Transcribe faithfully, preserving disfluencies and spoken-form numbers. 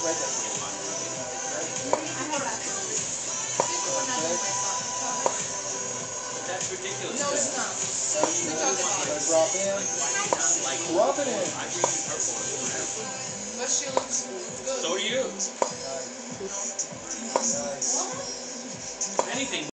That's ridiculous. No, it's not. So you Drop in. Drop it in. But she looks good. So do you. Nice. Nice. Anything